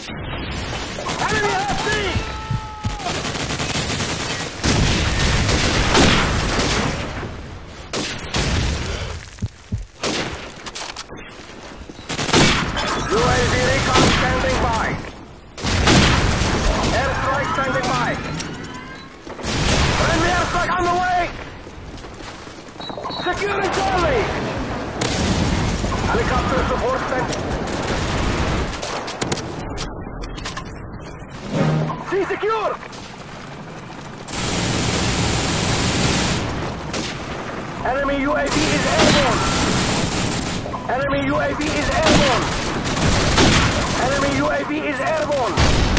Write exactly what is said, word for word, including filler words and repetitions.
Enemy F C! U A V recon standing by. Airstrike standing by. Friendly airstrike on the way! Securing Charlie! Helicopter support sent. C secure! Enemy U A V is airborne! Enemy U A V is airborne! Enemy U A V is airborne!